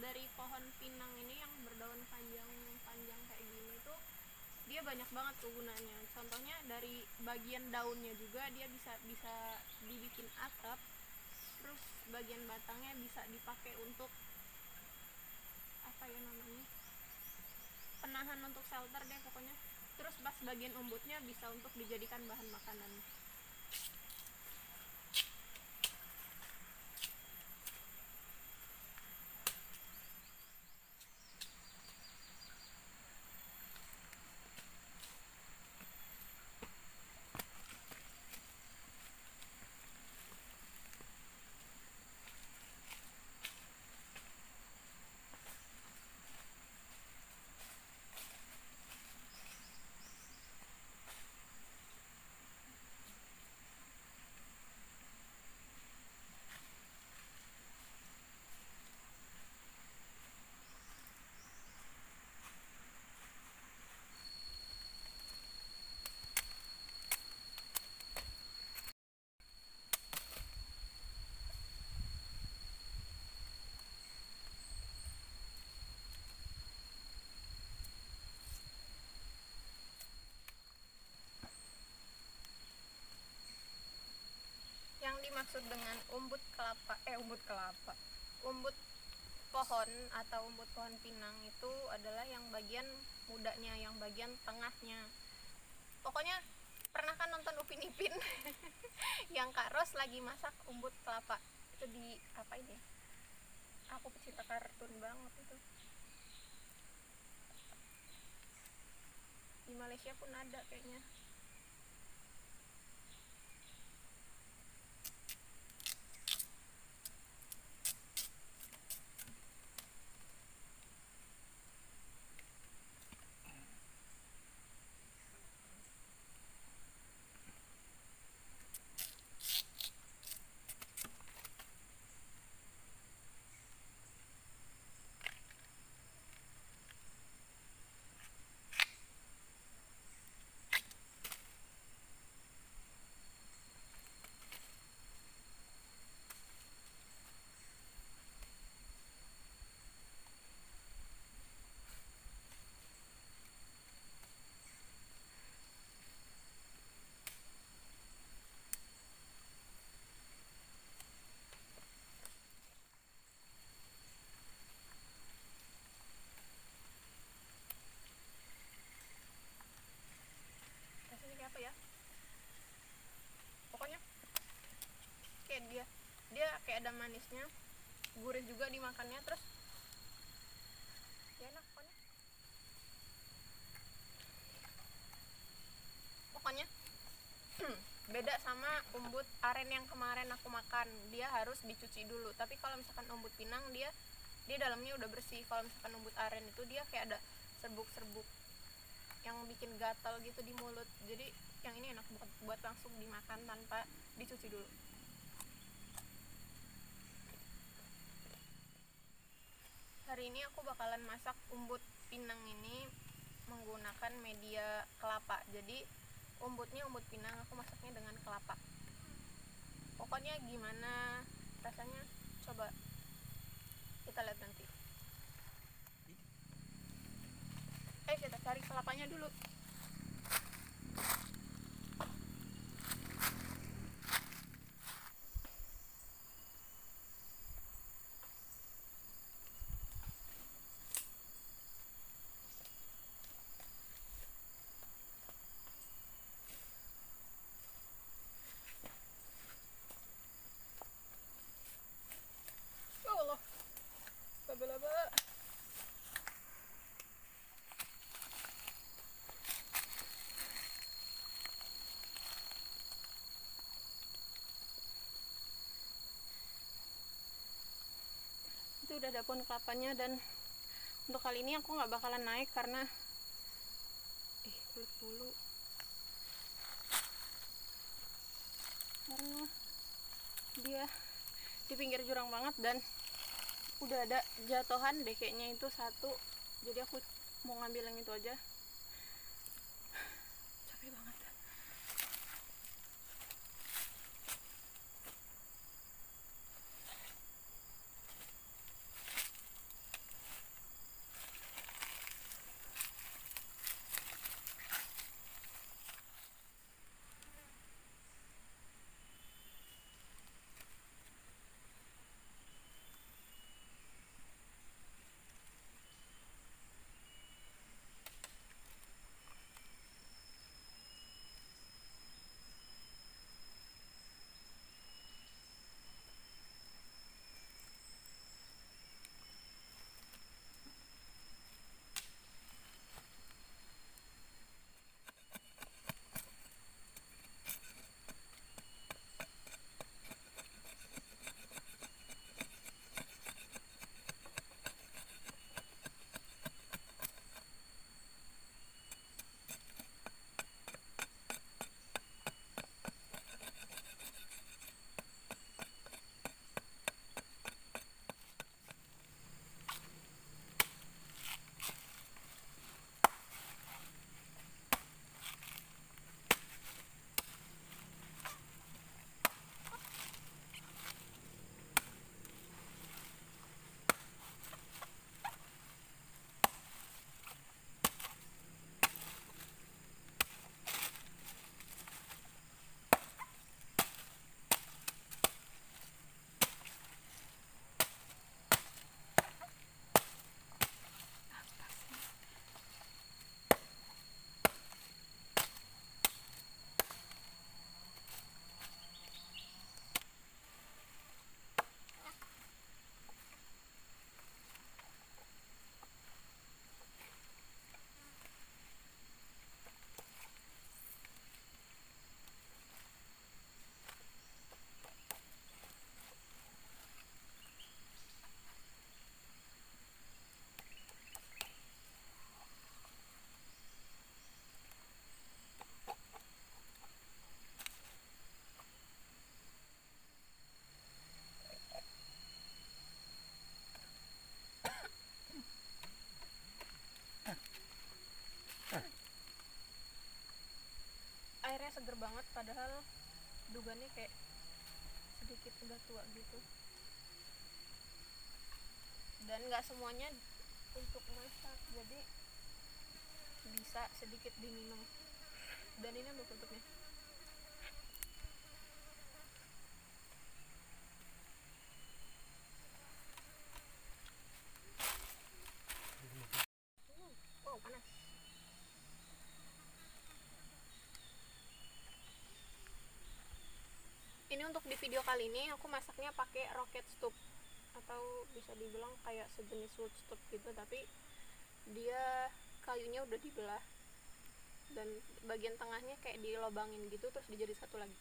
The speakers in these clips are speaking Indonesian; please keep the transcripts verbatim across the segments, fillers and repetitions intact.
dari pohon pinang ini yang berdaun panjang-panjang kayak gini tuh dia banyak banget kegunaannya. Contohnya dari bagian daunnya juga dia bisa bisa dibikin atap, terus bagian batangnya bisa dipakai untuk apa ya namanya, penahan untuk shelter deh pokoknya. Terus pas bagian umbutnya bisa untuk dijadikan bahan makanan. Yang dimaksud dengan umbut kelapa eh umbut kelapa umbut pohon atau umbut pohon pinang itu adalah yang bagian mudanya, yang bagian tengahnya. Pokoknya pernah kan nonton Upin Ipin yang Kak Ros lagi masak umbut kelapa itu di apa ini, aku pecinta kartun banget itu. Di Malaysia pun ada kayaknya. Rasanya kayak apa ya? Pokoknya kayak dia dia kayak ada manisnya, gurih juga dimakannya, terus ya enak pokoknya. Pokoknya beda sama umbut aren yang kemarin aku makan, dia harus dicuci dulu. Tapi kalau misalkan umbut pinang dia dia dalamnya udah bersih. Kalau misalkan umbut aren itu dia kayak ada serbuk-serbuk yang bikin gatal gitu di mulut. Jadi yang ini enak buat, buat langsung dimakan tanpa dicuci dulu. Hari ini aku bakalan masak umbut pinang ini menggunakan media kelapa. Jadi umbutnya umbut pinang, aku masaknya dengan kelapa. Pokoknya gimana rasanya coba kita lihat nanti. Eh kita cari kelapanya dulu. Ya Allah, laba-laba. Itu udah ada pohon kelapanya, dan untuk kali ini aku nggak bakalan naik karena ih kulit bulu, karena dia di pinggir jurang banget dan udah ada jatuhan deh kayaknya itu satu. Jadi aku mau ngambil yang itu aja. Capek banget. seger banget, padahal dugannya kayak sedikit udah tua gitu. Dan nggak semuanya untuk masak, jadi bisa sedikit diminum. Dan ini untuk tutupnya. Hmm, wow, panas. Ini untuk di video kali ini aku masaknya pakai rocket stove, atau bisa dibilang kayak sejenis wood stove gitu, tapi dia kayunya udah dibelah dan bagian tengahnya kayak dilobangin gitu terus dijadi satu lagi.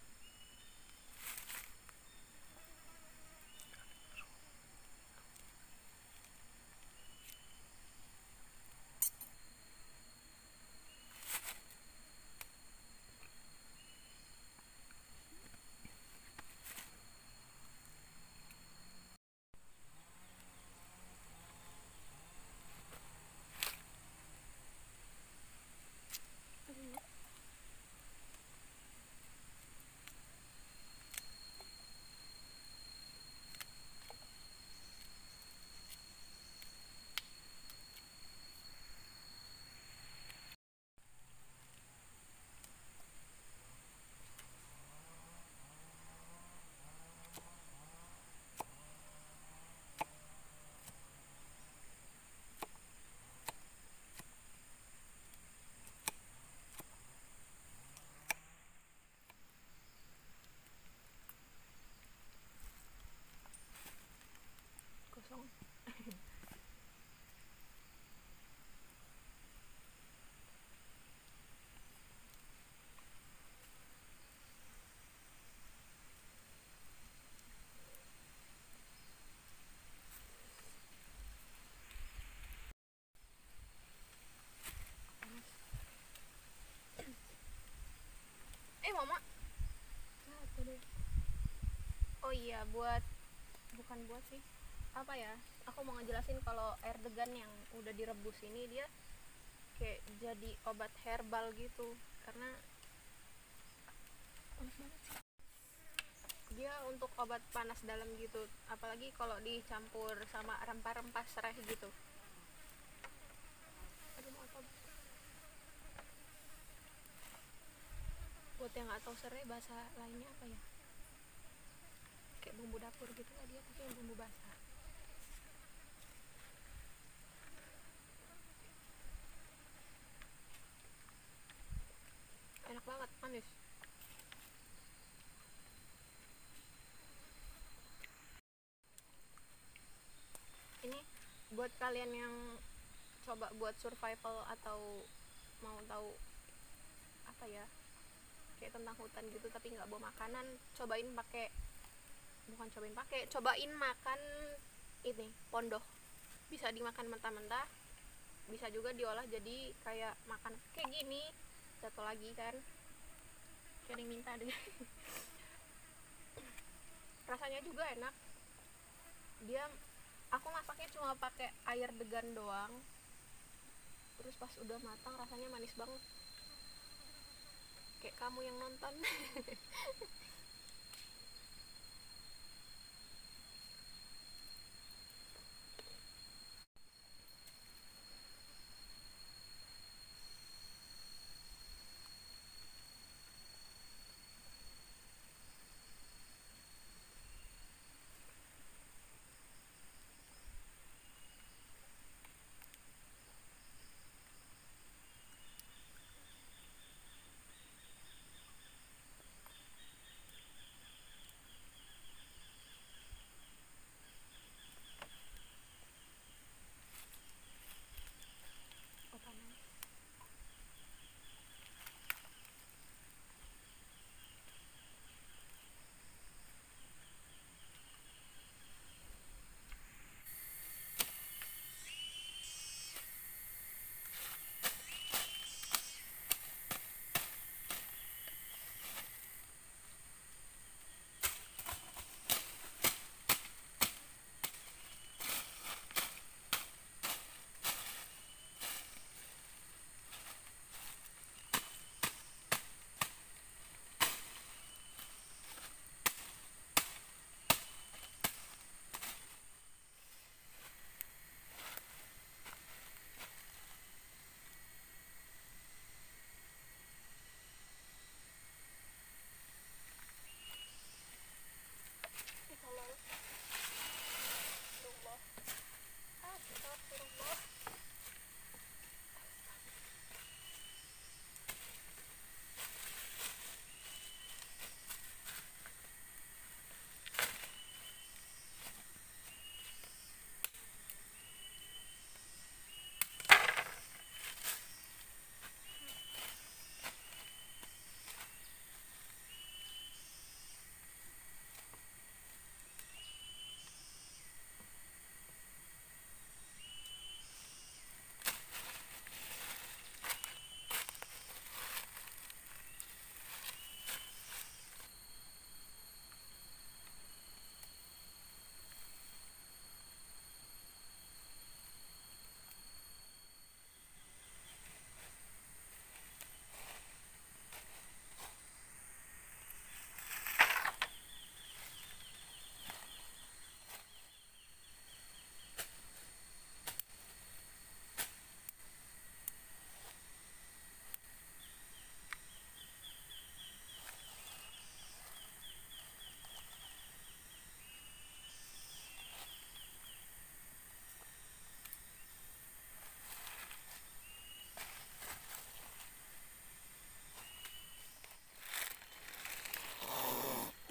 Kosong. Eh mama, oh iya, buat bukan buat sih, apa ya, aku mau ngejelasin kalau air degan yang udah direbus ini dia kayak jadi obat herbal gitu, karena panas banget sih. Dia untuk obat panas dalam gitu, apalagi kalau dicampur sama rempah-rempah serai gitu. Aduh, mau apa? Buat yang nggak tahu serai bahasa lainnya apa ya, kayak bumbu dapur gitu lah dia, tapi yang bumbu basah. Enak banget, manis. Ini buat kalian yang coba buat survival atau mau tahu apa ya, kayak tentang hutan gitu tapi nggak bawa makanan, cobain pakai bukan cobain pakai cobain makan ini pondok. Bisa dimakan mentah-mentah, bisa juga diolah jadi kayak makan kayak gini. Satu lagi kan kayak yang minta deh. Rasanya juga enak. Dia aku masaknya cuma pakai air degan doang, terus pas udah matang rasanya manis banget, kayak kamu yang nonton.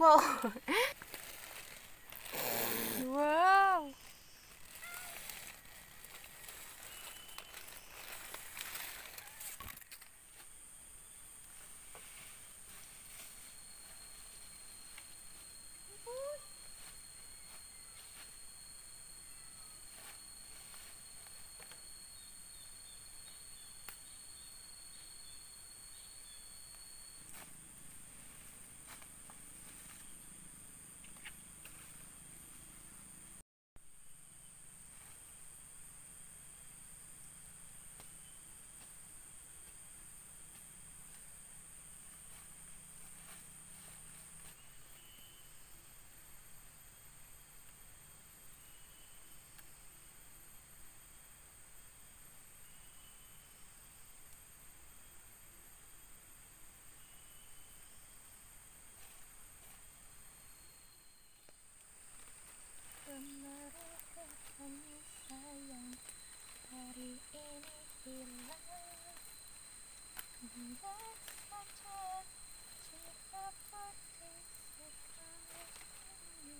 Wow. Wow. Sayang, hari ini hilang hingga saja jika putih sekali ini.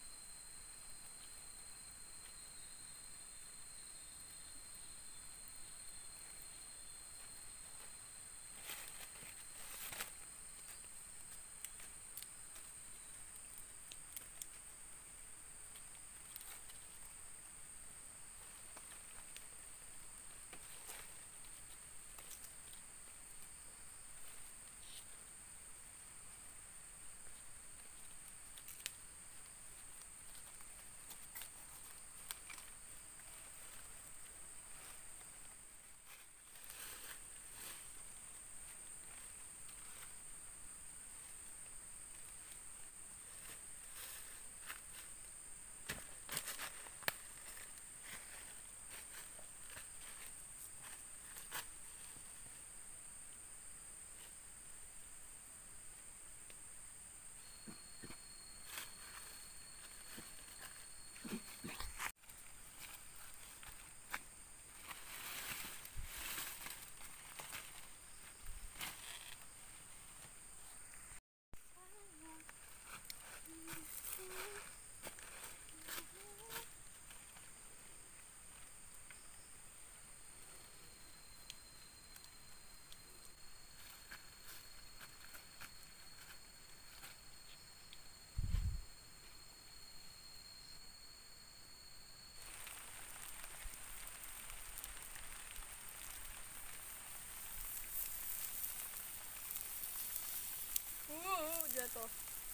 Uh, jatuh.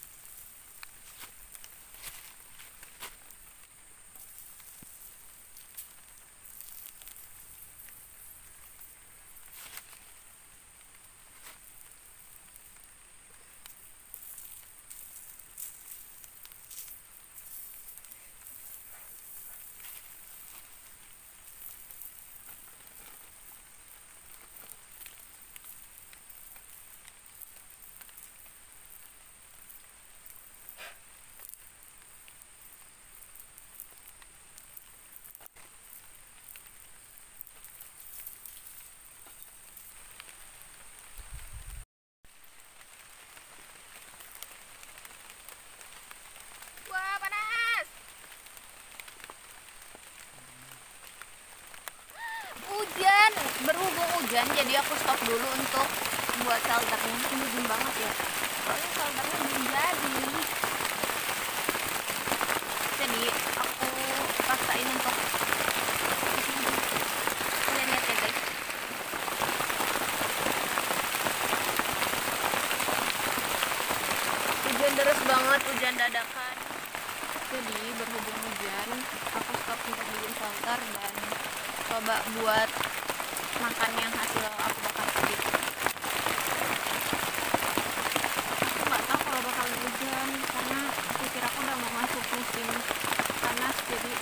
Wah, panas. Hujan, berhubung hujan jadi aku stop dulu untuk buat shelternya. Ini dingin banget ya. Soalnya shelternya belum jadi. Jadi aku paksain untuk kalian lihat ya guys. Hujan deras banget, hujan dadakan. Jadi berhubung hujan, aku stop untuk bikin shelter dan coba buat makan yang hasil aku bakar tadi. Aku nggak tahu kalau bakal hujan karena aku kira aku udah mau masuk musim panas, jadi